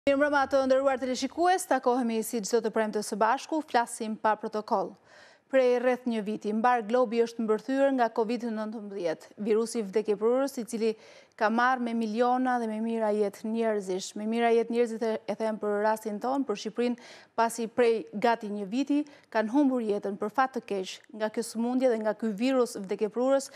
Mirëmbrëma të nderuar teleshikues, takohemi si çdo të premte së bashku, flasim pa protokoll. Prej rreth një viti, mbar globi është mbërthyer nga COVID-19, virusi vdekjeprurës i cili ka marrë me miliona dhe me mijëra jetë njerëzish. Me mijëra jetë njerëzit e them për rastin tonë, për Shqipërinë, pasi prej gati një viti kanë humbur jetën për fat të keq nga kjo sëmundje dhe nga ky virus vdekjeprurës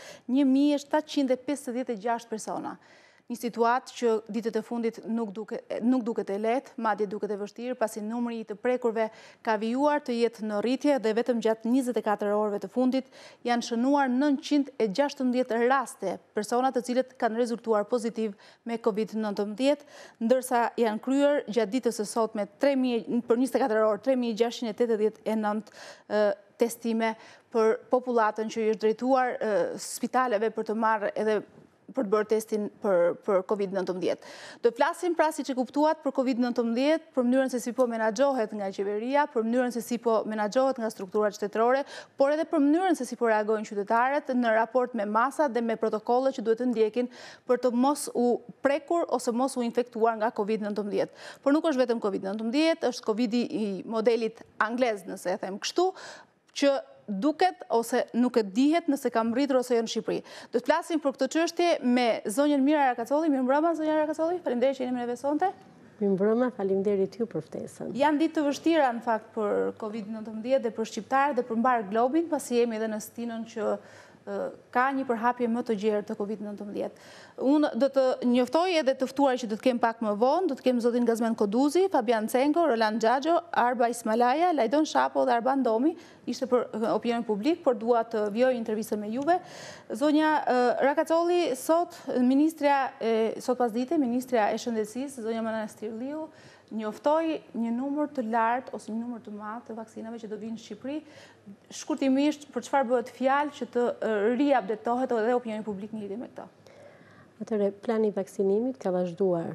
1756 persona. Një situatë që ditët e fundit nuk duket e lehtë, madje duket e vështirë, pasi numri i të prekurve ka vijuar të jetë në rritje dhe vetëm gjatë 24 orëve të fundit janë shënuar 916 raste persona të cilët kanë rezultuar pozitiv me COVID-19, ndërsa janë kryer gjatë ditës së sotme për 24 orë 3689 testime për popullatën që i është drejtuar spitaleve për të marrë edhe për të bërë testin për COVID-19. Do flasim pra si që kuptuat për COVID-19, për mënyrën se si po menaxhohet nga qeveria, për mënyrën se si po menaxhohet nga strukturat shtetërore, por edhe për mënyrën se si po reagojnë qytetarët në raport me masat dhe me protokollet që duhet të ndjekin për të mos u prekur ose mos u infektuar nga COVID-19. Por nuk është vetëm COVID-19, është COVID-i i modelit anglez, nëse e them kështu, që duket ose nuk e dihet nëse kam rritur ose jo në Shqipëri. Do të flasim për këtë çështje me zonjën Mira Rakacolli. Mirëmbrëma, zonja Rakacolli. Faleminderit që jeni me ne sonte. Mirëmbrëma, faleminderit ju për ftesën. Janë ditë të vështira në fakt për COVID-19 dhe për shqiptarët dhe për mbar globin, pasi jemi edhe në stinën që ka një përhapje më të gjerë të COVID-19. Unë do të njoftoj edhe të ftuar që do të kem pak më vonë, do të kem zotin Gazmen Koduzi, Fabian Cenko, Roland Xhaxho, Arba Ismalaja, Lajdon Shapo dhe Arban Domi, ishte për opinion publik, por dua të vjoj intervistën me juve. Zonja Rakacolli, sot pasdite, Ministrja e Shëndetësisë, zonja Manastirliu, njoftoi një numër të lartë ose një numër të madh të vaksinave që do vinë në Shqipëri. Shkurtimisht, për çfarë bëhet fjalë që të riupdetohet edhe opinioni publik në lidhje me këtë? Atëre, plani vaksinimit ka vazhduar,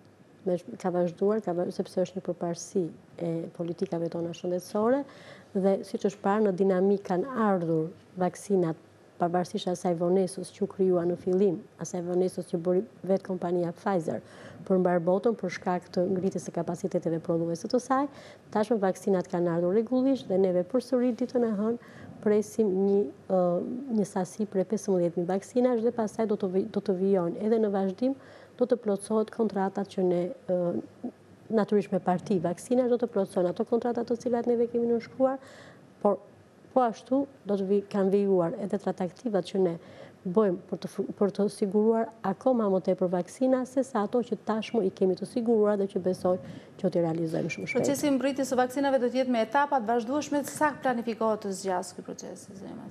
sepse është një përparësi e politikave tona shëndetësore dhe siç është parë në dinamik kanë ardhur vaksinat pavarësisht asaj vonesës që u krijua në fillim, asaj vonesës që bëri vetë kompania Pfizer për mbar botën për shkak të ngritjes së kapaciteteve prodhuese të saj, tashmë vaksinat kanë ardhur rregullisht dhe neve përsëri ditën e hënë presim një sasi prej 15.000 vaksinash dhe pastaj do të vijojnë edhe në vazhdim do të plotësohet kontratat që ne natyrisht me parti vaksinash do të plotësojnë ato kontratat të cilat neve kemi nënshkruar, por po ashtu do të kanë vijuar edhe trataktivat që ne bëjmë për të siguruar akoma më tepër vaksina se sa ato që tashmë i kemi të siguruar dhe që besoj që t'i realizojmë shumë shpejt. Procesi mbritjes së vaksinave do të jetë me etapat vazhdueshme, sa planifikohet të zgjasë ky proces?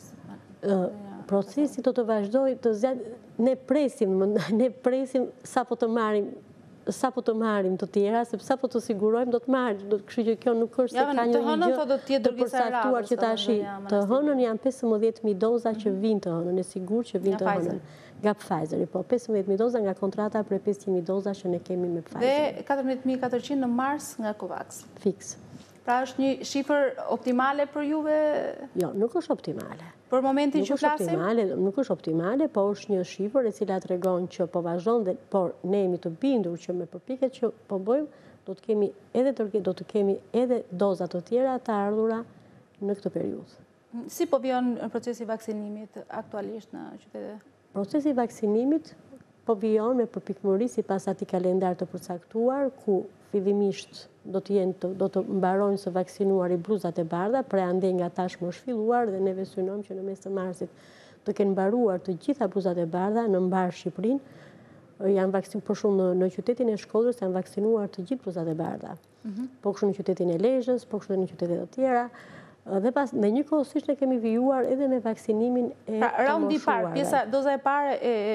Procesi do të vazhdojë të zgjasë. Ne presim sapo të marrim të tjera, sepse sapo të sigurojmë do të marrim. Kështu që kjo nuk është se ka një gjë të përcaktuar që tash të hënën janë 15.000 doza që vinë të hënën, e sigurt që vinë të hënën. Nga Pfizer, po 15.000 doza nga kontrata për 500.000 doza që ne kemi me Pfizer. Dhe 14.400 në mars nga Covax. Fiks. Pra është një shifër optimale për juve? Jo, nuk është optimale. Për momentin që flasim? Nuk është optimale, po është një shifër e cila tregon që po vazhdon dhe por ne jemi të bindur që me përpjekjet që po bëjmë do të kemi edhe doza të tjera të ardhura në këtë periudhë. Si po vijon procesi vaksinimit aktualisht në qytete? Procesi vaksinimit po vijon me përpikmëri sipas atij kalendar të përcaktuar ku fillimisht do të mbarojnë së vaksinuar i bluzat e bardha, andej nga tashmë është filluar dhe neve synojmë që në mes të marsit të kenë mbaruar të gjitha bluzat e bardha në mbar Shqipërinë. Janë vaksinuar për shumë në qytetin e Shkodrës janë vaksinuar të gjithë bluzat e bardha. Po kështu në qytetin e Lezhës, po kështu në qytete të tjera. Dhe pas në njëkohësisht ne kemi vijuar edhe me vaksinimin e raundi i parë, pjesa doza e parë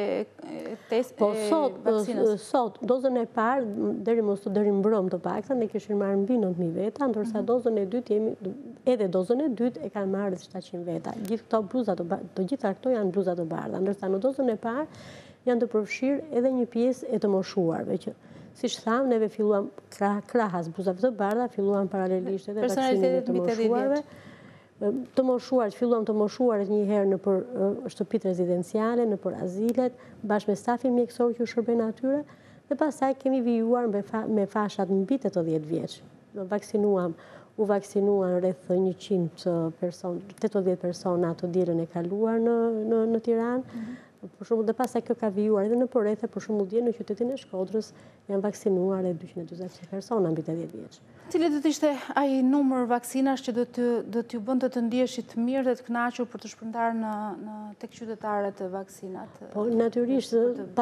po sot dozën e parë deri mbrëmë të paktën ne kishim marrë mbi 9.000 veta, ndërsa dozën e dytë e kanë marrë 700 veta. Gjithë këto bluza të gjitha këto janë bluza të bardha, ndërsa në dozën e parë janë të përfshirë edhe një pjesë e të moshuarve që siç thamë, neve filluam krahas bluzave të bardha, filluam paralelisht edhe vaksinimin të moshuarve. Të moshuarit, filluam të moshuarit një herë në për shtëpitë rezidenciale, në për azilet, bashkë me stafin mjekësor që shërben atyre, dhe pastaj kemi vijuar me fashat mbi 80 vjeç. U vaksinuan rreth 100 persona të dielën e kaluar në Tiranë. Për shembull, dhe pastaj kjo ka vijuar edhe në përrethe, për shembull dje në qytetin e Shkodrës janë vaksinuar edhe 240 persona mbi 80 vjeç. Cili do të ishte ai numër vaksinash që do t'ju bënte të ndjeshit mirë dhe të kënaqur për të shpërndarë tek qytetarët vaksinat? Po natyrisht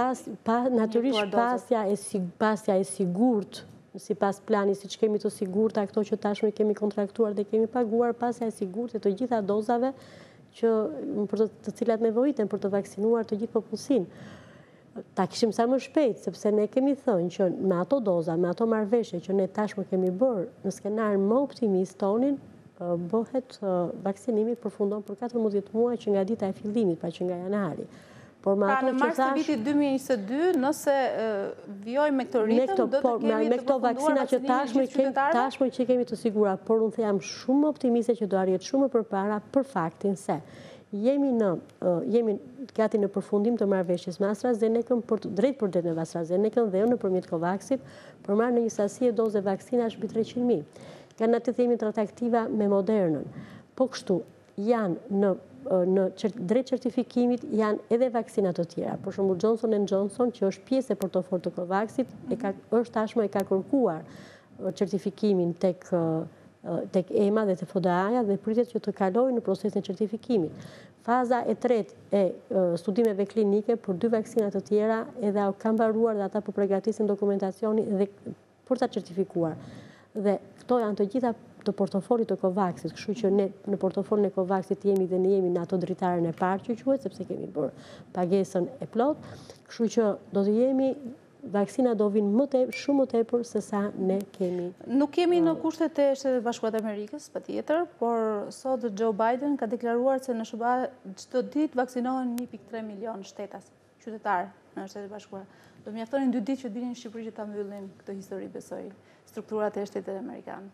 pasja e sigurt, sipas planit, siç kemi të sigurta këto që tashmë kemi kontraktuar dhe kemi paguar, pasja e sigurt e të gjitha dozave për të cilat nevojiten për të vaksinuar të gjithë popullsinë. Ta kishim sa më shpejt, sepse ne kemi thënë që me ato doza, me ato marrëveshje që ne tashmë kemi bërë në skenar më optimist tonin, bëhet vaksinimi përfundon për 14 muaj që nga dita e fillimit, pra që nga janari. Pra në mars të vitit 2022, nëse vjojmë me këto ritëm, do të kemi të përfunduar vaksinimin gjithë qytetarëve? Tashmë që kemi të sigura, por unë jam shumë optimiste që do arjet shumë përpara për faktin se jemi gati në përfundim të marrëveshjes me AstraZenecën drejt për drejt me AstraZenecën dhe nëpërmjet Covaxit për marrë në një sasi e doze vaksinash mbi 300.000. Kanë atë themi traduktiva me Modernën. Po kështu janë në drejt certifikimit janë edhe vaksinat të tjera. Për shembull Johnson & Johnson, që është pjesë e portofoll të Covaxit, është tashmë e ka kërkuar certifikimin tek EMA dhe te FDA-ja dhe pritet që të kalojë në procesin e certifikimit. Faza e tretë e studimeve klinike për 2 vaksina të tjera edhe ka mbaruar dhe ata po përgatisin dokumentacionin dhe për ta certifikuar. Dhe këto janë të gjitha të portofolit të Covaxit, kështu që ne në portofolin e Covaxit jemi dhe ne jemi në ato dritarën e parë që quhet, sepse kemi bërë pagesën e plot, kështu që do të jemi, vaksina do vinë shumë më tepër se sa ne kemi. Nuk kemi në kushtet e Shtetet Bashkuara të Amerikës, patjetër, por sot Joe Biden ka deklaruar se në SBA çdo ditë vaksinohen 1.3 milion shtetas, qytetarë në Shtetet Bashkuara. Do mjaftonin 2 ditë që dilin në Shqipëri që ta mbyllin këtë histori, besoj, strukturat e Shtetit Amerikan.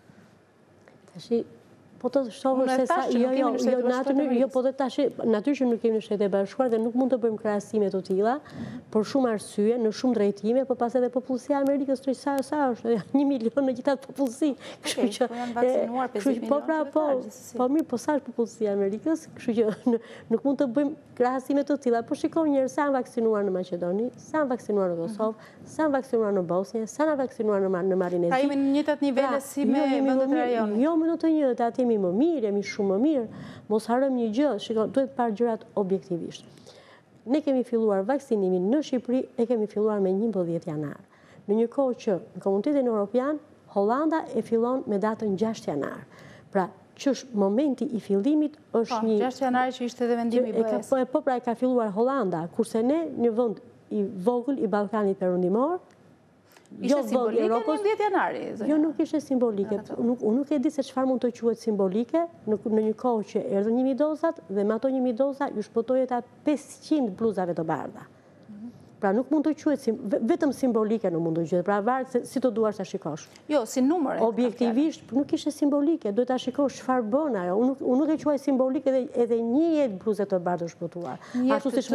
Po të shohër se sa, po të tashi, natyrisht që nuk kemi në Shtetet Bashkuara dhe nuk mund të bëjmë krahasime të tilla, për shumë arsye, në shumë drejtime, por pas edhe popullsia e Amerikës sa është, 1 milion në gjithë atë popullsi. Kështu që janë vaksinuar 50 milionë qytetarë. Po mirë, po sa është popullsia e Amerikës, kështu që nuk mund të bëjmë krahasime të tilla, por shikoj njerëz sa janë vaksinuar në Maqedoni, sa janë vaksinuar në Kosovë, sa janë vaksinuar në Bosnjë, sa janë vaksinuar në Marinezi. Ka jemi në njëjtat nivele si me vendet e rajonit. Jo, më në të njëjtat, jemi më mirë, jemi shumë më mirë. Mos harrojmë një gjë, shikoj, duhet parë gjërat objektivisht. Ne kemi filluar vaksinimin në Shqipëri e kemi filluar me 11 janar. Në një kohë që në Komunitetin Evropian, Hollanda e fillon me datën 6 janar. Pra, që është momenti i fillimit është një... 6 janari që ishte dhe vendimi BE-s. Po pra e ka filluar Hollanda, kurse ne një vend i vogël i Ballkanit Perëndimor, ishte simbolike 11 janari? Jo, nuk ishte simbolike. Unë nuk e di se çfarë mund të quhet simbolike në një kohë që erdhën 1000 dozat dhe me ato 1000 doza ju shpëtoi ata 500 bluzave të bardha. Pra nuk mund të quhet, vetëm simbolike nuk mund të quhet, pra varet se si të duash ta shikosh. Jo, si numër. Objektivisht nuk ishte simbolike, duhet ta shikosh çfarë bën ajo. Unë nuk e quaj simbolike edhe një jetë bluze të bardhë shpëtuar. Ashtu siç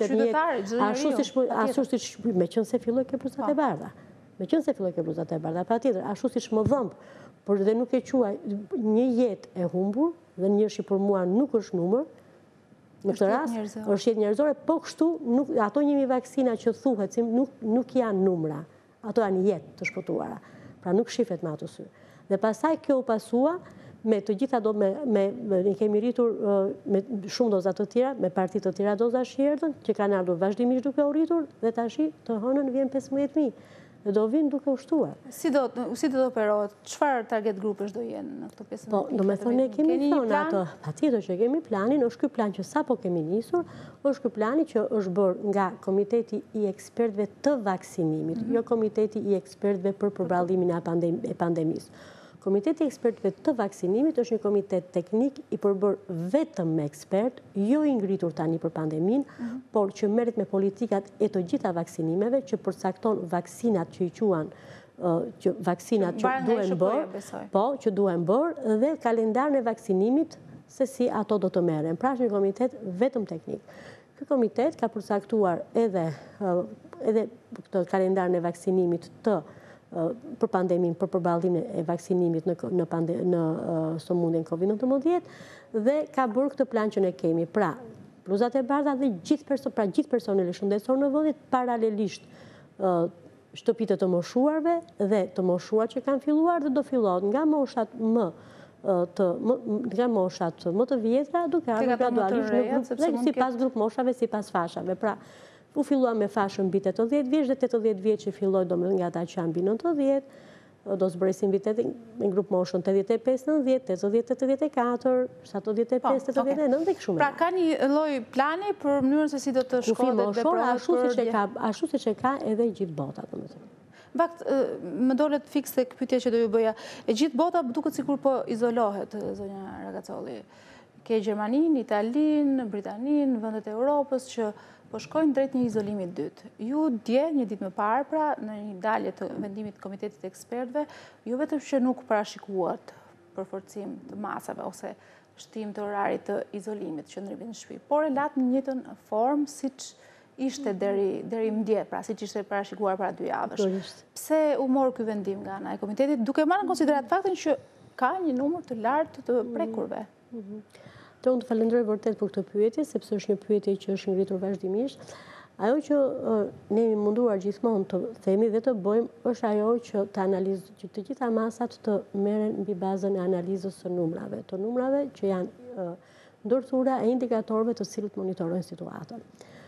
ashtu siç meqense filloi ke bluzat e bardha. Meqense filloi ke bluzat e bardha, patjetër, ashtu siç më dhëmb, por dhe nuk e quaj një jetë e humbur dhe një shi për mua nuk është numër. Në këtë rast, është jetë njerëzore, po kështu, ato 1000 vaksina që thuhet, nuk janë numra, ato janë jetë të shpëtuara, pra nuk shifet me ato sy. Dhe pasaj kjo u pasua, me të gjitha ne kemi rritur me shumë doza të tjera, me parti të tjera doza shjerdën, që kanë ardhur vazhdimisht duke u rritur, dhe tashi të hënën vjen 15.000. Dhe do vinë duke u shtuar. Si do të operohet? Çfarë target grupesh do jenë në këto 15.000? Po, do me thonë, ne kemi thonë ato. Patjetër që kemi planin, është ky plan që sapo kemi nisur, është ky plani që është bërë nga Komiteti i Ekspertëve të Vaksinimit, jo Komiteti i Ekspertëve për përballimin e pandemisë. Komiteti i Ekspertëve të Vaksinimit është një komitet teknik i përbërë vetëm me ekspert, jo i ngritur tani për pandemin, por që merret me politikat e të gjitha vaksinimeve, që përcakton vaksinat që i quan, vaksinat që duhen bërë, po, që duhen bërë, dhe kalendarin e vaksinimit se si ato do të merren. Pra është një komitet vetëm teknik. Ky komitet ka përcaktuar edhe edhe këtë kalendarin e vaksinimit për pandemin, për përballimin e vaksinimit në sëmundjen COVID-19 dhe ka bërë këtë plan që ne kemi. Pra, bluzat e bardha dhe gjithë personeli shëndetësor në vendit, paralelisht shtëpitë të moshuarve dhe të moshuar që kanë filluar dhe do fillohet nga moshat më të vjetra duke ardhur gradualisht sipas grup moshave, sipas fashave. Pra, u fillua me fashën mbi 80 vjeç dhe 80 vjeç që filloi domethënë nga ata që janë mbi 90, do zbresin mbi me grup moshën 85-90, 80-84, 75-89 dhe kështu me. Pra ka një lloj plani për mënyrën se si do të shkojë dhe veprohet ashtu siç e ka edhe gjithë bota, domethënë. Në fakt, më dolet fikse tek pyetja që do ju bëja. E gjithë bota duket sikur po izolohet, zonja Rakacolli. Ke Gjermaninë, Italinë, Britaninë, vendet e Europës që po shkojnë drejt një izolimi të dytë. Ju dje, një ditë më parë, pra, në një dalje të vendimit të Komitetit të Ekspertëve, ju vetëm që nuk parashikuat përforcim të masave ose shtim të orarit të izolimit, qëndrimit në shtëpi, por e latë në njëjtën formë siç ishte deri mëdje, pra siç ishte parashikuar para 2 javësh. Pse u mor ky vendim nga ana e komitetit, duke marrë në konsiderat faktin që ka një numër të lartë të prekurve? Unë të falenderoj vërtet për këtë pyetje, sepse është një pyetje që është ngritur vazhdimisht. Ajo që ne jemi munduar gjithmonë të themi dhe të bëjmë është ajo që të gjitha masat të merren mbi bazën e analizës së numrave, të numrave që janë ndërthura e indikatorëve të cilët monitorojnë situatën.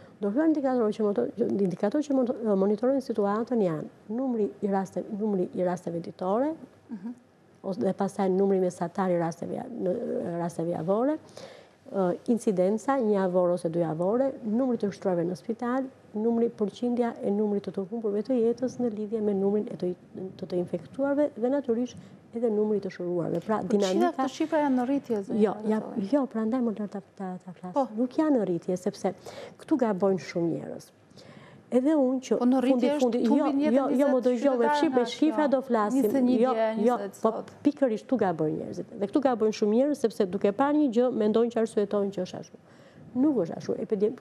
Indikatorët që monitorojnë situatën janë numri i rasteve ditore, dhe pastaj numri mesatar i rasteve javore, incidenca, 1 javore ose 2 javore, numri të shtuarve në spital, numri përqindja e numrit të humburve të jetës në lidhje me numrin të infektuarve dhe natyrisht edhe numri të shëruarve. Pra, dinamika... Përqida këto shifra janë në rritje? Jo, prandaj më lërë ta flasë. Nuk janë në rritje, sepse këtu gabojnë shumë njerëz. Edhe unë që po në rritje është tumbin jetën 20 me shifra do flasim. 21, po pikërisht tu gabojnë njerëzit. Dhe këtu gabojnë shumë njerëz sepse duke parë një gjë mendojnë që arsyetohen që është ashtu. Nuk është ashtu.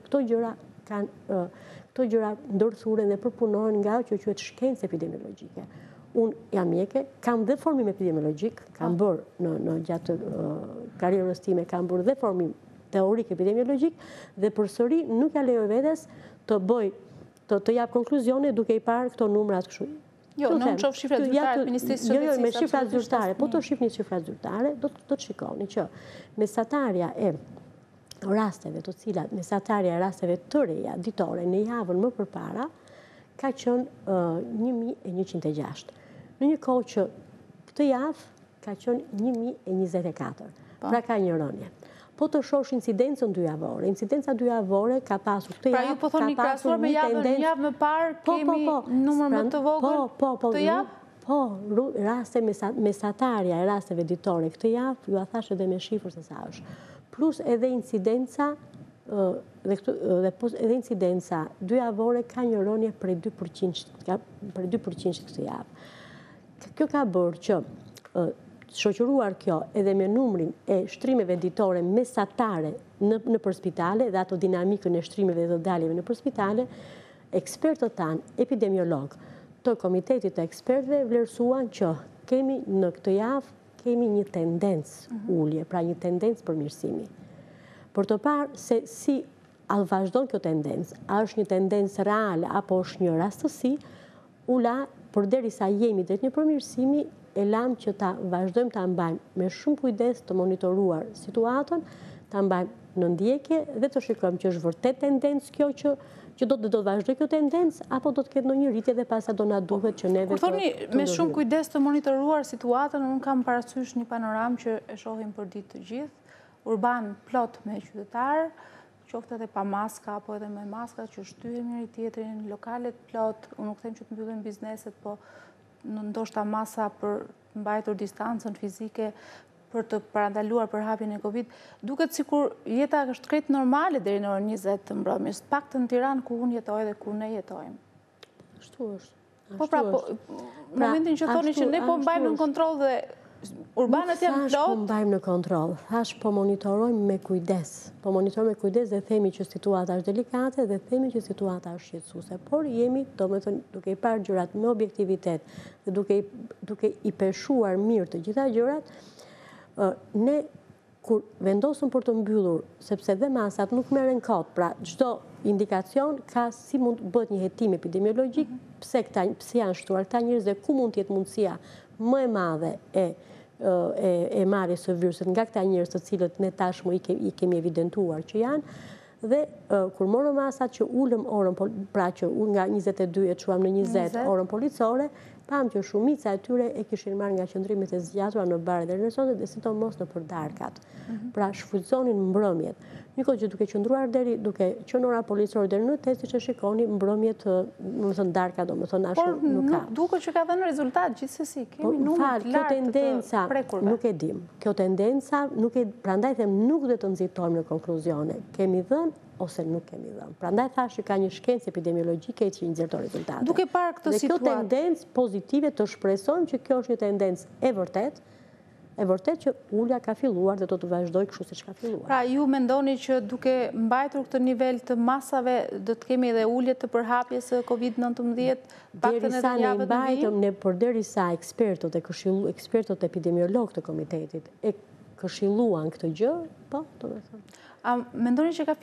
Këto gjëra ndërthuren dhe përpunohen nga ajo që quhet shkencë epidemiologjike. Unë jam mjeke, kam dhe formim epidemiologjik, kam bërë në gjatë karrierës time, kam bërë dhe formim teorik epidemiologjik dhe përsëri nuk ja lejoj vetes të bëj të jap konkluzione duke I parë këto numrat kështu. Jo, nuk shoh shifrat zyrtare të Ministrisë së Shëndetësisë. Jo, me shifrat zyrtare, po të shihni shifrat zyrtare, do të shikoni që mesatarja e rasteve të cilat mesatarja e rasteve të reja ditore në javën më përpara ka qenë 1106. Në një kohë që këtë javë ka qenë 1024. Pra ka një rënje. Po të shosh incidencën 2 javore. Incidenca 2 javore ka pasur këtë javë. Pra ju po thoni krahasuar me javë më parë kemi numër më të vogël të javë? Po, raste mesatarja e rasteve ditore këtë javë, ju a thash edhe me shifër se sa është. Plus edhe incidenca edhe incidenca 2 javore ka një rënje prej 2% këtë javë. Kjo ka bërë që shoqëruar kjo edhe me numrin e shtrimeve ditore mesatare në përspitale dhe ato dinamikën e shtrimeve dhe daljeve në përspitale, ekspertët tanë, epidemiolog të Komitetit të Ekspertëve vlerësuan që kemi në këtë javë kemi një tendencë ulje, pra një tendencë përmirësimi. Për të parë se si a vazhdon kjo tendencë, a është një tendencë reale apo është një rastësi, përderisa jemi drejt një përmirësimi, e lam që ta vazhdojmë ta mbajmë me shumë kujdes të monitoruar situatën, ta mbajmë në ndjekje dhe të shikojmë që është vërtet tendencë kjo që do të vazhdoj kjo tendencë, apo do të ketë në një rritje dhe pasa do na duhet që neve të thoni, me shumë kujdes të monitoruar situatën, unë kam parasysh një panoram që e shohim për ditë të gjithë, urban plot me qytetarë, qoftë edhe pa maska, apo edhe me maska që shtyhen njëri tjetrin, lokalet plot, unë nuk them që të mbyllen bizneset, po në ndoshta masa për mbajtur distancën fizike për të parandaluar për hapjen e Covid, duket sikur jeta është krejt normale deri në orën 20 të mbrëmjes, paktën në Tiranë ku unë jetoj dhe ku ne jetojmë. Ashtu është. Po pra, momentin që thoni që ne po mbajmë në kontroll dhe urbanët janë plot. Po plot. mbajmë në kontroll. Thash po monitorojmë me kujdes. Po monitorojmë me kujdes dhe themi që situata është delikate dhe themi që situata është shqetësuese. Por jemi, domethënë, duke i parë gjërat me objektivitet dhe duke i peshuar mirë të gjitha gjërat, ne kur vendosëm për të mbyllur, sepse dhe masat nuk merren kot, pra çdo indikacion ka si mund bëhet një hetim epidemiologjik, pse janë shtuar këta njerëz dhe ku mund të jetë mundësia më e madhe e marrjes së virusit nga këta njerëz të cilët ne tashmë i kemi evidentuar që janë. Dhe kur morëm masat që ulëm orën, pra që nga 22 e çuam në 20 orën policore, pam që shumica e tyre e kishin marrë nga qëndrimet e zgjatura në bare dhe restorante dhe sidomos në përdarkat. Pra shfrytëzonin mbrëmjet. Nikoj që duke qëndruar duke qenë ora policore deri në testi që shikoni mbrëmjet, domethënë darka, domethënë ashtu nuk ka. Por nuk duket që ka dhënë rezultat gjithsesi. Kemi numër të lartë të prekurve. Nuk e dim. Kjo tendenca nuk e, prandaj them nuk do të nxitojmë në konkluzione. Kemi dhënë ose nuk kemi dhënë. Prandaj thash që ka një shkencë epidemiologjike që i nxjerrton rezultate. Duke parë këtë situatë. Dhe kjo tendencë pozitive të shpresojmë që kjo është një tendencë e vërtet që ulja ka filluar dhe do të vazhdoj kështu siç ka filluar. Pra ju mendoni që duke mbajtur këtë nivel të masave do të kemi edhe ulje të përhapjes së COVID-19 paktën edhe në javët e vijnë? Përderisa ekspertët epidemiolog të komitetit e këshilluan këtë gjë, po, domethënë. A mendoni që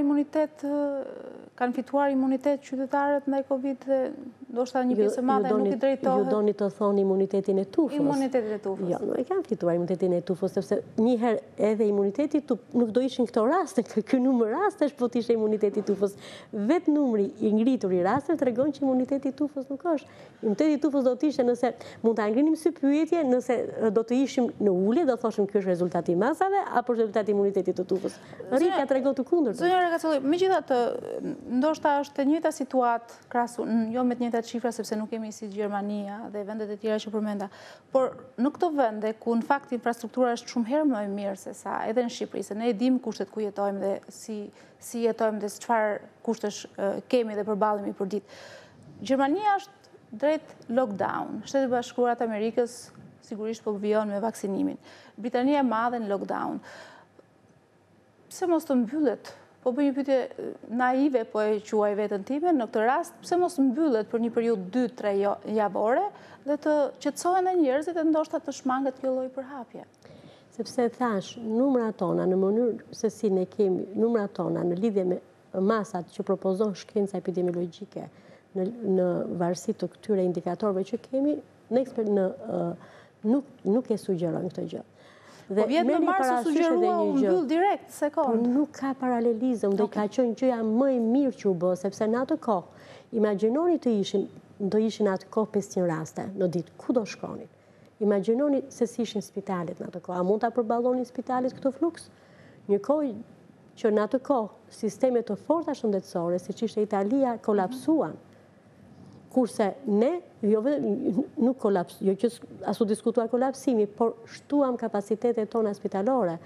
kanë fituar imunitet qytetarët ndaj Covid dhe ndoshta një pjesë e madhe nuk i drejtohet? Ju doni të thoni imunitetin e tufës? Imunitetin e tufës. Jo, nuk e kanë fituar imunitetin e tufës, sepse njëherë edhe imuniteti nuk do ishin këto raste, ky numër rastesh po të ishte imuniteti i tufës. Vetë numri i ngritur i rasteve tregon që imuniteti i tufës nuk është. Imuniteti i tufës do të ishte nëse mund ta ngrinim sy pyetje, nëse do të ishim në ulje, do thoshim ky është rezultati i masave apo rezultati i imunitetit të tufës. Rritja tregon të kundërtën. Zonja Rakacolli, megjithatë, ndoshta është e njëjta situatë krahasu, jo me të njëjtat shifra sepse nuk kemi si Gjermania dhe vendet e tjera që përmenda, por në këto vende ku në fakt infrastruktura është shumë herë më e mirë se sa edhe në Shqipëri, se ne e dimë kushtet ku jetojmë dhe si jetojmë dhe çfarë kushtesh kemi dhe përballemi për ditë. Gjermania është drejt lockdown. Shtetet e Bashkuara të Amerikës sigurisht po vijon me vaksinimin. Britania e Madhe në lockdown. Pse mos të mbyllet? Po bëj një pyetje naive, po e quaj veten time, në këtë rast, pse mos mbyllet për një periudhë 2-3 javore dhe të qetësohen njerëzit e ndoshta të shmanget kjo lloj përhapje? Sepse thash, numrat tona në mënyrë se si ne kemi numrat tona në lidhje me masat që propozon shkenca epidemiologjike në varësi të këtyre indikatorëve që kemi, nuk e sugjerojnë këtë gjë. Po vjetë në marë se sugjerua u mbyll direkt, sekond. Por nuk ka paralelizëm, do ka qenë gjëja më e mirë që u bë, sepse në atë kohë, imagjinoni do ishin atë kohë 500 raste në ditë, ku do shkonin? Imagjinoni se si ishin spitalet në atë kohë, a mund ta përballonin spitalet këtë fluks? Një kohë që në atë kohë sistemet të forta shëndetësore, siç ishte Italia, kolapsuan. Kurse ne, nuk kolapsuam, jo që as u diskutua kolapsimi, por shtuam kapacitetet tona spitalore.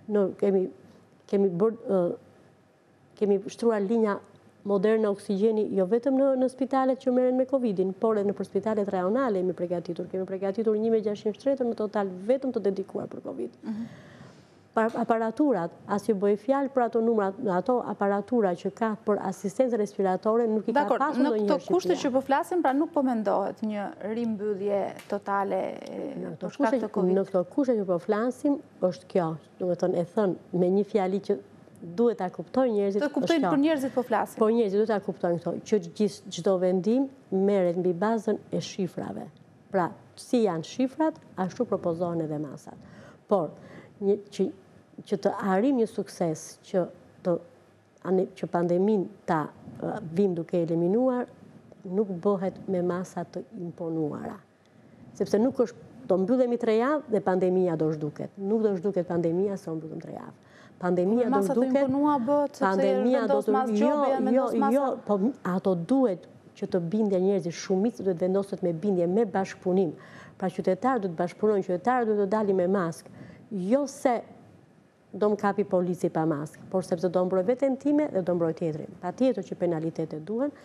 Kemi shtruar linja moderne oksigjeni, jo vetëm në spitalet që merren me Covidin, por edhe në spitalet rajonale kemi përgatitur. Kemi përgatitur 1600 shtretër në total vetëm të dedikuar për Covid. Aparaturat, as ju bëj fjalë për ato numrat, ato aparatura që ka për asistencë respiratore nuk i ka pasur ndonjëherë. Në këto kushte që po flasim, pra nuk po mendohet një rimbyllje totale për shkak të Covid. Në këto kushte që po flasim, është kjo, domethënë e thën me një fjali që duhet ta kuptojnë njerëzit. Të kuptojnë për njerëzit po flasim. Po njerëzit duhet ta kuptojnë këto, që çdo vendim merret mbi bazën e shifrave. Pra, si janë shifrat, ashtu propozohen edhe masat. Por që të arrim një sukses që pandemin ta vim duke eliminuar, nuk bëhet me masa të imponuara. Sepse nuk është, do mbyllemi 3 javë dhe pandemia do zhduket. Nuk do zhduket pandemia se mbyllim 3 javë. Pandemia do zhduket. Masa të imponua bëhet sepse vendos mas gjobe, jo, po ato duhet që të bindja njerëzit, shumicë duhet vendoset me bindje, me bashkëpunim. Pra qytetarët duhet bashkëpunojnë, qytetarët duhet të dalin me maskë. Jo se do më kapi polici pa maskë, por sepse do mbroj veten time dhe do mbroj tjetrin. Patjetër që penalitetet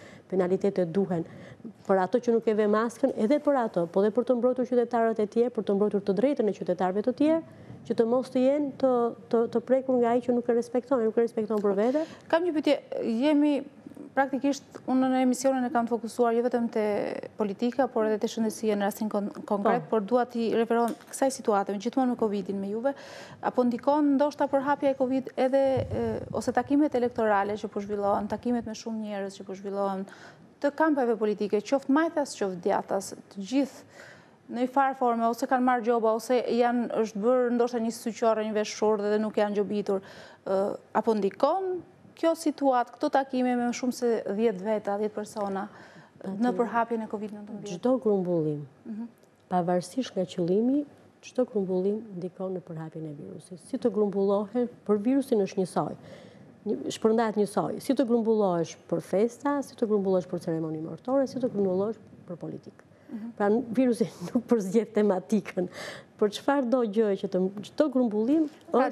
duhen për ato që nuk e ve maskën, edhe për ato, po dhe për të mbrojtur qytetarët e tjerë, për të mbrojtur të drejtën e qytetarëve të tjerë, që të mos të jenë të prekur nga ai që nuk e respekton për vete. Kam një pyetje, jemi praktikisht, unë në emisionin e kam fokusuar jo vetëm te politika, por edhe te shëndetësia në rastin konkret, por dua t'i referohem kësaj situate, gjithmonë me Covidin me juve, apo ndikon ndoshta përhapja e Covid edhe ose takimet elektorale që po zhvillohen, takimet me shumë njerëz që po zhvillohen, të kampeve politike, qoftë majtas, qoftë djathtas, të gjithë në një farë forme, ose kanë marrë gjoba, ose është bërë ndoshta një suqore, një veshurë dhe nuk janë gjobitur, apo ndikon kjo situatë, këto takime me shumë se 10 veta, 10 persona, në përhapjen e Covid-19? Çdo grumbullim, pavarësisht nga qëllimi, çdo grumbullim ndikon në përhapjen e virusit. Si të grumbullohen, për virusin është njësoj, shpërndahet njësoj. Si të grumbullohesh për festa, si të grumbullohesh për ceremoni martore, si të grumbullohesh për politikë. Pra virusi nuk përzgjedh tematikën, për çfarë do gjë që çdo grumbullim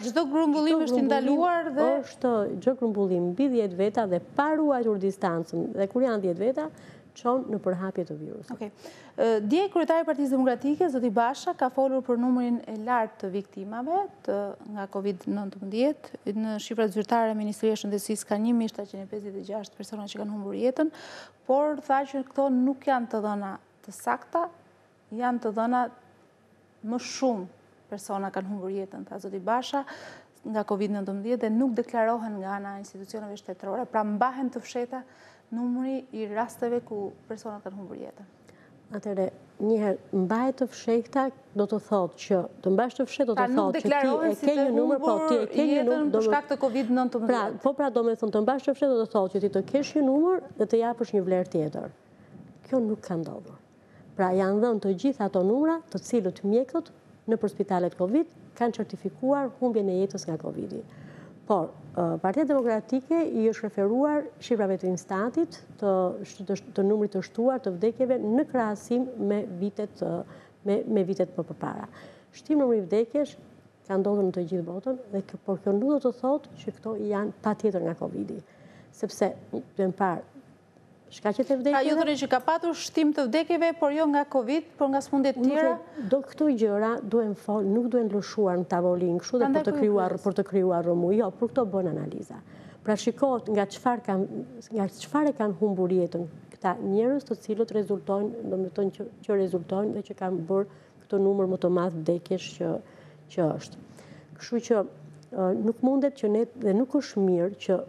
është ndaluar dhe çdo grumbullim mbi 10 veta dhe pa ruajtur distancën dhe kur janë 10 veta çon në përhapje të virusit. Okej. Dje kryetari i Partisë Demokratike, zoti Basha, ka folur për numrin e lartë të viktimave nga Covid-19. Në shifrat zyrtare e Ministria e Shëndetësisë ka 1756 persona që kanë humbur jetën, por tha që këto nuk janë të dhëna të sakta, janë të dhëna më shumë persona kanë humbur jetën, tha zoti Basha, nga Covid-19 dhe nuk deklarohen nga ana e institucioneve shtetërore, pra mbahen të fshehta numri i rasteve ku personat kanë humbur jetën. Atëre, njëherë mbahet të fshehta do të thotë që të mbash të fshehtë do të thotë që ti e ke një numër, po ti e ke një numër për shkak të Covid-19. Pra do me thënë të mbash të fshehtë do të thotë që ti të kesh një numër dhe të japësh një vlerë tjetër. Kjo nuk ka ndodhur. Pra janë dhënë të gjitha ato numra të cilët mjekët në për spitalet Covid kanë certifikuar humbjen e jetës nga Covidi. Por, Partia Demokratike i është referuar shifrave të Instatit të numrit të shtuar të vdekjeve në krahasim me vitet më përpara. Shtim numri vdekjesh ka ndodhur në të gjithë botën, por kjo nuk do të thotë që këto janë patjetër nga Covidi. Sepse, të më parë, shkaqet e vdekjeve... Ju thënë që ka patur shtim të vdekjeve, por jo nga Covid, por nga sëmundje të tjera? Do këto gjëra nuk duhen lëshuar në tavolinë kështu dhe për të krijuar rëmuj. Jo, për këto bën analiza. Pra shikohet nga çfarë kanë humbur jetën këta njerëz të cilët rezultojnë, domethënë që rezultojnë dhe që kanë bërë këtë numër më të madh vdekjesh që është. Kështu që nuk mundet që ne dhe nuk është mirë që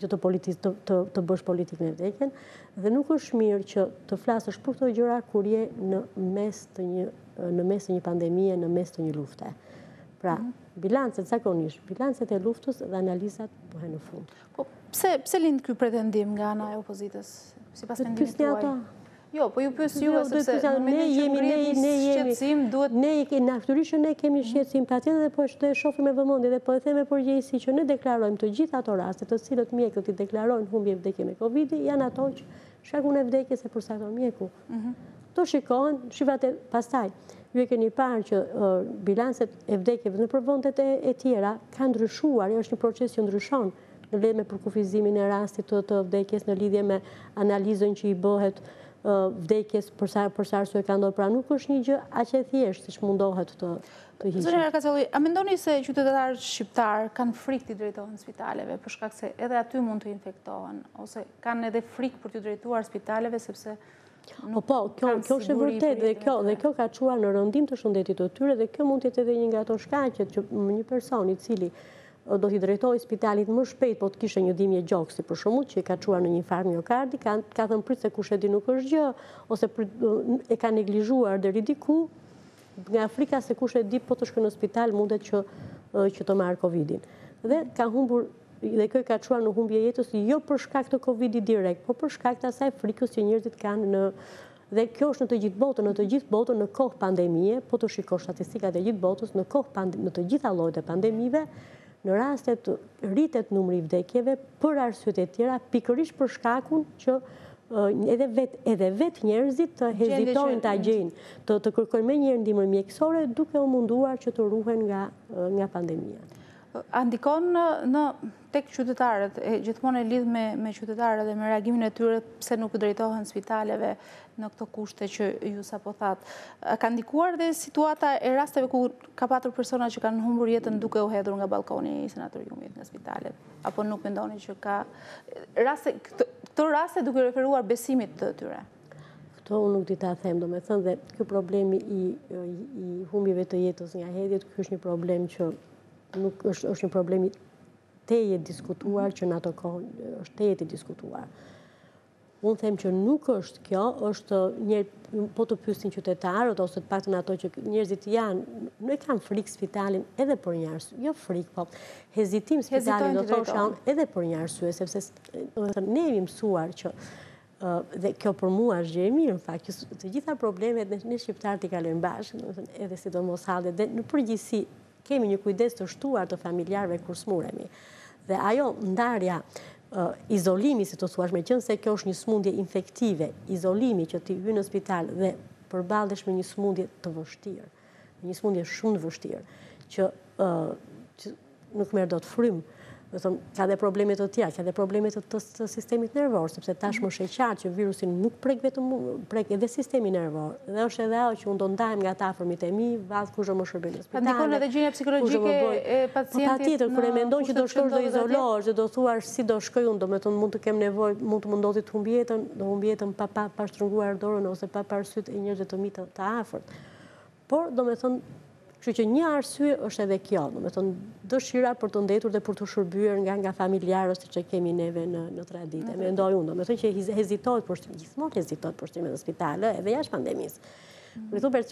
të bësh politikën e vdekjen, dhe nuk është mirë që të flasësh për këto gjëra kur je në mes të një pandemie, në mes të një lufte. Pra, bilancet zakonisht, bilancet e luftës dhe analizat bëhen në fund. Po, pse lind ky pretendim nga ana e opozitës? Sipas mendimit tuaj? Jo, po ju pyes juve sepse ne natyrisht ne kemi shqetësim patjetër dhe po e shohim me vëmendje dhe po e them me përgjegjësi që ne deklarojmë të gjitha ato raste të cilët mjekët i deklarojnë humbje vdekje me Covidi, janë ato që shkakun e vdekjes e përcakton mjeku. To shikohen, shifrat e pastaj. Ju e keni parë që bilancet e vdekjeve në vendet e tjera kanë ndryshuar, është një proces që ndryshon në lidhje me përkufizimin e rastit të vdekjes, në lidhje me analizën që i bëhet vdekjes për sa arsye ka ndodhur, pra nuk është një gjë aq e thjeshtë siç mundohet të hiqet. Zoti Rakacolli, a mendoni se qytetarët shqiptar kanë frikë të drejtohen spitaleve për shkak se edhe aty mund të infektohen, ose kanë edhe frikë për të drejtuar spitaleve sepse kjo është e vërtetë dhe kjo ka çuar në rëndim të shëndetit të tyre dhe kjo mund të jetë edhe një nga ato shkaqet që një person i cili do t'i drejtoj spitalit më shpejt, po të kishe një dhimbje gjoksi për shembull që i ka çuar në një infarkt miokardi, ka thënë prit se kush e di nuk është gjë, ose e ka neglizhuar deri diku nga frika se kush e di po të shkojë në spital mundet që të marrë Covidin. Dhe ka humbur dhe kjo ka çuar në humbje jetës jo për shkak të Covidit direkt, por për shkak të asaj frikës që njerëzit kanë dhe kjo është në të gjithë botën në kohë pandemie, po të shikosh statistikat e gjithë botës në të gjitha llojet e pandemive, në rastet rritet numri i vdekjeve për arsyet e tjera, pikërisht për shkakun që edhe vetë njerëzit të hezitojnë ta gjejnë, të kërkojnë më njëherë ndihmën mjekësore duke u munduar që të ruhen nga pandemia. A ndikon tek qytetarët, gjithmonë e lidh me qytetarët dhe me reagimin e tyre pse nuk drejtohen spitaleve në këto kushte që ju sapo thatë. Ka ndikuar dhe situata e rasteve ku ka patur persona që kanë humbur jetën duke u hedhur nga balkoni i sanatoriumit nga spitalet? Apo nuk mendoni që ka këto raste duke referuar besimit të tyre? Këto unë nuk di ta them, domethënë, dhe ky problemi i humbjeve të jetës nga hedhjet, ky është një problem që nuk është një problem i teje diskutuar, që në ato kohë është teje të diskutuar. Unë them që nuk është kjo, është po të pyesin qytetarët ose të paktën ato që njerëzit nuk kanë frikë spitalin edhe për një arsye, jo frikë, po hezitim spitalin do thosha edhe për një arsye, sepse ne jemi mësuar që dhe kjo për mua është gjë e mirë, në fakt, që të gjitha problemet ne shqiptarët i kalojmë bashkë, edhe sidomos hallet, dhe në përgjithësi kemi një kujdes të shtuar të familjarëve kur smuremi. Dhe ajo ndarja, izolimi, si të thuash, me qenë se kjo është një smundje infektive, izolimi që ti hy në spital dhe përballesh me një smundje të vështirë, një smundje shumë të vështirë, që nuk merr dot frymë. Ka dhe probleme të tjera, ka dhe probleme të sistemit nervor, sepse tashmë është e qartë që virusin nuk prek edhe sistemi nervor. Dhe është edhe ajo që unë do ndahem nga të afërmit e mi, vallë kush do më shërbejë në spitale. Ndikon edhe gjendja psikologjike e pacientit. Patjetër, kur e mendon që do shkosh do izolohesh dhe do thuash si do shkoj unë, domethënë mund të kem nevojë, mund të më ndodhi të humb jetën, do humb jetën pa shtrënguar dorën ose pa parë syt e njerëzve të mi të afërt. Por domethënë, kështu që një arsye është edhe kjo, domethënë dëshira për të ndetur dhe për të shërbyer nga familjarë siç e kemi neve në traditë. Mendoj unë, domethënë që hezitohet gjithmonë hezitohet për shtrime në spitale edhe jashtë pandemisë. Me thonë,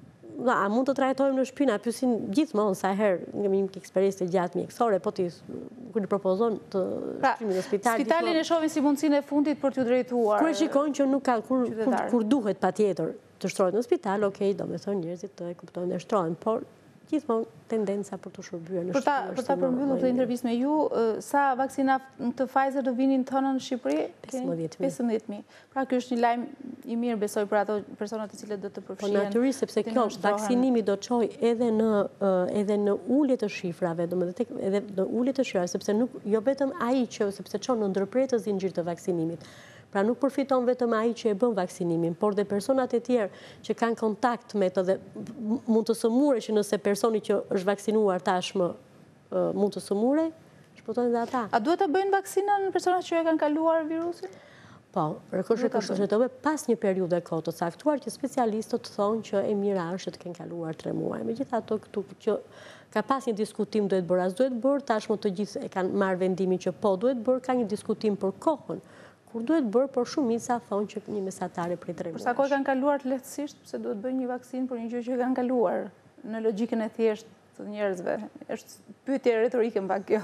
a mund të trajtojmë në shtëpi, na pyesin gjithmonë sa herë kemi një eksperiencë të gjatë mjekësore, po ti kur i propozon të shtrimin në spital. Spitalin e shohin si mundësinë e fundit për t'ju drejtuar. Kur shikojnë që nuk ka kur duhet patjetër të shtrohet në spital, okej, domethënë njerëzit të e kuptojnë dhe shtrohen, por gjithmonë tendenca për të shërbyer në shtëpi. Për ta përmbyllur këtë intervistë me ju, sa vaksina të Pfizer do vinin tonë në Shqipëri? 15.000. Pra ky është një lajm i mirë, besoj, për ato personat të cilët do të përfshihen. Po natyrisht, sepse kjo vaksinimi do çojë edhe në ulje të shifrave, domethënë edhe në ulje të shifrave, sepse nuk jo vetëm ai që sepse çon në ndërprerje të zinxhirit të vaksinimit. Pra nuk përfiton vetëm ai që e bën vaksinimin, por dhe personat e tjerë që kanë kontakt me të dhe mund të sëmure që nëse personi që është vaksinuar tashmë mund të sëmure, shpëtojnë dhe ata. A duhet të bëjnë vaksinën në personat që e kanë kaluar virusin? Po, rëkoshtetove pas një periudhe kohë të caktuar që specialistët thonë që e mira është të kenë kaluar 3 muaj. Megjithatë këtu që ka pas një diskutim duhet bërë, as duhet bërë, tashmë të gjithë e kanë marrë vendimin që po duhet bërë, ka një diskutim për kohën. Kur duhet bërë, por shumica thonë që një mesatare prej 3 muaj. Për sa kohë kanë kaluar të lehtësisht, pse duhet bëjnë një vaksinë për një gjë që kanë kaluar në logjikën e thjeshtë të njerëzve. Është pyetje retorike mbak kjo.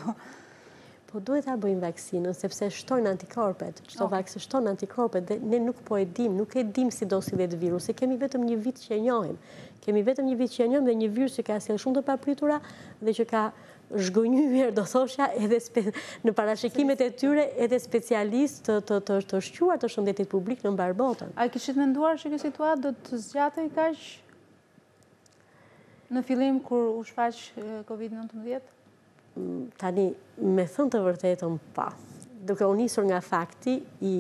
Po duhet ta bëjmë vaksinën sepse shtojnë antikorpet. Çdo vaksinë shton antikorpet dhe ne nuk po e dim, nuk e dim si do sillet virusi. Kemi vetëm një vit që e njohim. Kemi vetëm një vit që e njohim dhe një virus që ka sjellë shumë të papritura dhe që ka zhgënjyer, do thosha, edhe në parashikimet e tyre edhe specialistë të shquar të shëndetit publik në mbar botën. A kishit menduar që kjo situatë do të zgjatej kaq në fillim kur u shfaq COVID-19? Tani, me thënë të vërtetën, pa. Duke u nisur nga fakti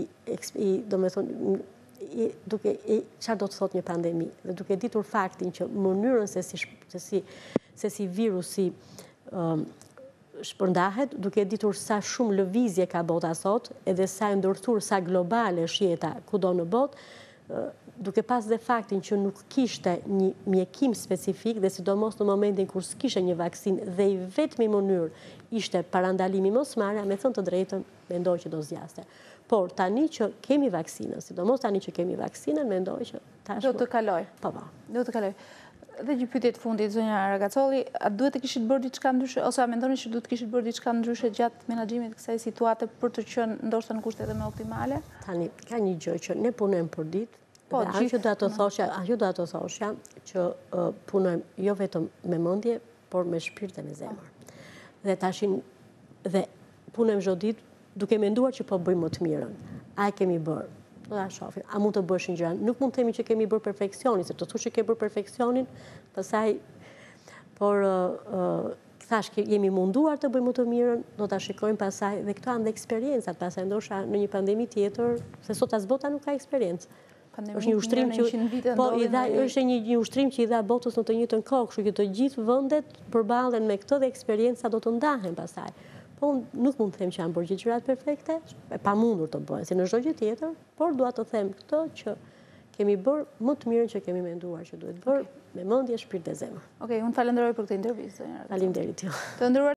çfarë do të thotë një pandemi, dhe duke ditur faktin që mënyrën se si virusi shpërndahet, duke ditur sa shumë lëvizje ka bota sot, edhe sa e ndërthur, sa globale është jeta kudo në botë, duke pas dhe faktin që nuk kishte një mjekim specifik dhe sidomos në momentin kur s'kishte një vaksinë dhe i vetmi mënyrë ishte parandalimi mosmarrja, me thënë të drejtën, mendoj që do zgjaste. Por tani që kemi vaksinën, sidomos tani që kemi vaksinën, mendoj që tashmë do të kaloj. Po. Do të kaloj. Dhe një pyetje të fundit, zonja Rakacolli, a duhet të kishit bërë diçka ndryshe ose a mendoni që duhet të kishit bërë diçka ndryshe gjatë menaxhimit të kësaj situate për të qenë ndoshta në kushte edhe më optimale? Tani ka një gjë që ne punojmë për ditë. Po, ajo do të thoshja që punojmë jo vetëm me mendje, por me shpirt dhe me zemër. Dhe tashin dhe punojmë çdo ditë duke menduar që po bëjmë më të mirën. A e kemi bërë? Do ta shohim. A mund të bësh një gjë? Nuk mund të themi që kemi bërë perfeksionin, se të thosh që ke bërë perfeksionin, pastaj por thash që jemi munduar të bëjmë të mirën, do ta shikojmë pasaj, dhe këto janë dhe eksperiencat, pasaj ndoshta në një pandemi tjetër, se sot as bota nuk ka eksperiencë. Është një ushtrim është një ushtrim që i dha botës në të njëjtën kohë, kështu që të gjithë vendet përballen me këtë dhe eksperienca do të ndahen pasaj. Po nuk mund të them që janë bërë gjithë gjërat perfekte, e pamundur të bëhen, si në çdo gjë tjetër, por dua të them këtë që kemi bërë më të mirën që kemi menduar që duhet bërë, me mendje, shpirt dhe zemër. Okej, unë falenderoj për këtë intervistë. Faleminderit ju. Të nderuar